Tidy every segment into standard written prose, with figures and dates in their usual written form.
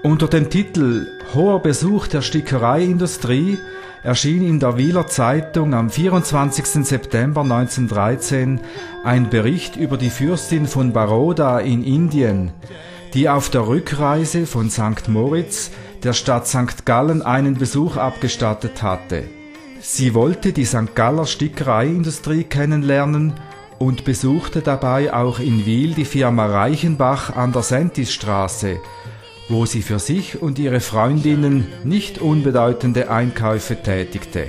Unter dem Titel »Hoher Besuch der Stickereiindustrie« erschien in der Wieler Zeitung am 24. September 1913 ein Bericht über die Fürstin von Baroda in Indien, die auf der Rückreise von St. Moritz der Stadt St. Gallen einen Besuch abgestattet hatte. Sie wollte die St. Galler Stickereiindustrie kennenlernen und besuchte dabei auch in Wil die Firma Reichenbach an der Sentisstraße, wo sie für sich und ihre Freundinnen nicht unbedeutende Einkäufe tätigte.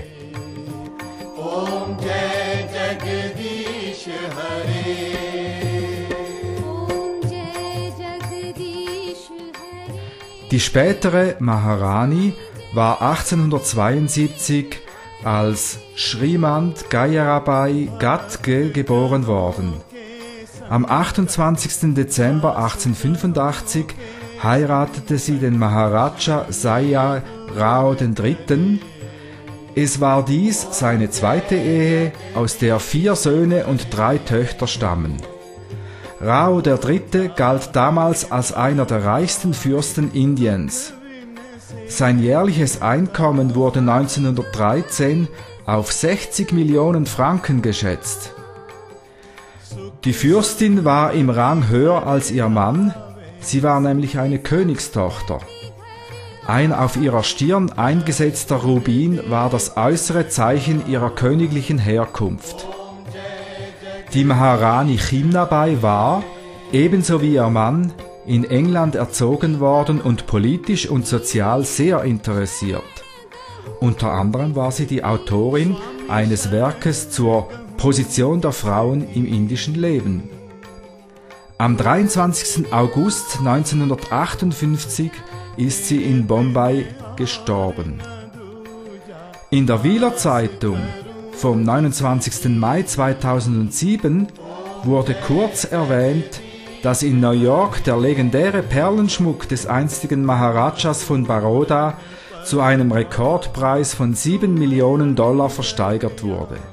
Die spätere Maharani war 1872 als Shrimant Gayarabai Gadge geboren worden. Am 28. Dezember 1885 heiratete sie den Maharaja Saya Rao III. Es war dies seine zweite Ehe, aus der 4 Söhne und 3 Töchter stammen. Rao III. Galt damals als einer der reichsten Fürsten Indiens. Sein jährliches Einkommen wurde 1913 auf 60 Millionen Franken geschätzt. Die Fürstin war im Rang höher als ihr Mann, sie war nämlich eine Königstochter. Ein auf ihrer Stirn eingesetzter Rubin war das äußere Zeichen ihrer königlichen Herkunft. Die Maharani Chimnabai war, ebenso wie ihr Mann, in England erzogen worden und politisch und sozial sehr interessiert. Unter anderem war sie die Autorin eines Werkes zur Position der Frauen im indischen Leben. Am 23. August 1958 ist sie in Bombay gestorben. In der Wieler Zeitung vom 29. Mai 2007 wurde kurz erwähnt, dass in New York der legendäre Perlenschmuck des einstigen Maharajas von Baroda zu einem Rekordpreis von $7 Millionen versteigert wurde.